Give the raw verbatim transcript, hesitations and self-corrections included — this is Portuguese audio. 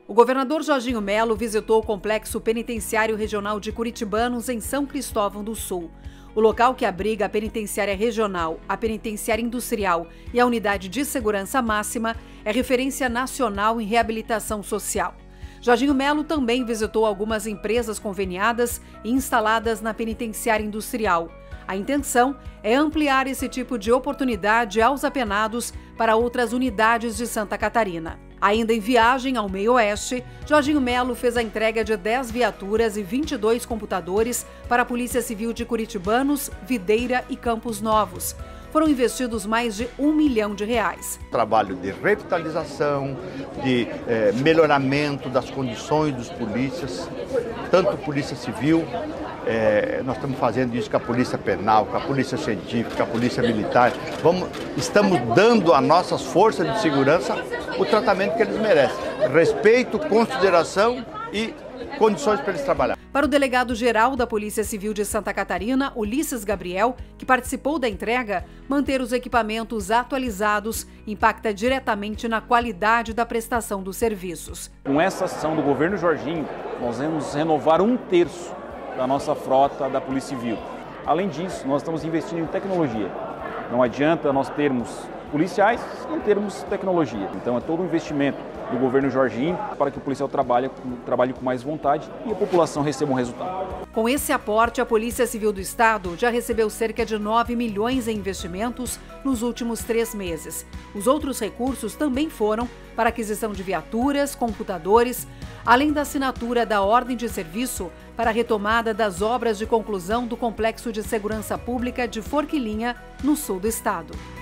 O governador Jorginho Melo visitou o Complexo Penitenciário Regional de Curitibanos, em São Cristóvão do Sul. O local, que abriga a Penitenciária Regional, a Penitenciária Industrial e a Unidade de Segurança Máxima, é referência nacional em reabilitação social. Jorginho Melo também visitou algumas empresas conveniadas e instaladas na Penitenciária Industrial. A intenção é ampliar esse tipo de oportunidade aos apenados para outras unidades de Santa Catarina. Ainda em viagem ao Meio-Oeste, Jorginho Melo fez a entrega de dez viaturas e vinte e dois computadores para a Polícia Civil de Curitibanos, Videira e Campos Novos. Foram investidos mais de um milhão de reais. Trabalho de revitalização, de eh, melhoramento das condições dos polícias, tanto Polícia Civil, eh, nós estamos fazendo isso com a Polícia Penal, com a Polícia Científica, com a Polícia Militar. Vamos, estamos dando às nossas forças de segurança o tratamento que eles merecem. Respeito, consideração e condições para eles trabalhar. Para o delegado-geral da Polícia Civil de Santa Catarina, Ulisses Gabriel, que participou da entrega, manter os equipamentos atualizados impacta diretamente na qualidade da prestação dos serviços. Com essa ação do governo Jorginho, nós vamos renovar um terço da nossa frota da Polícia Civil. Além disso, nós estamos investindo em tecnologia. Não adianta nós termos policiais se não termos tecnologia. Então é todo um investimento do governo Jorginho para que o policial trabalhe, trabalhe com mais vontade e a população receba um resultado. Com esse aporte, a Polícia Civil do Estado já recebeu cerca de nove milhões em investimentos nos últimos três meses. Os outros recursos também foram para aquisição de viaturas, computadores, além da assinatura da ordem de serviço para a retomada das obras de conclusão do Complexo de Segurança Pública de Forquilinha, no sul do estado.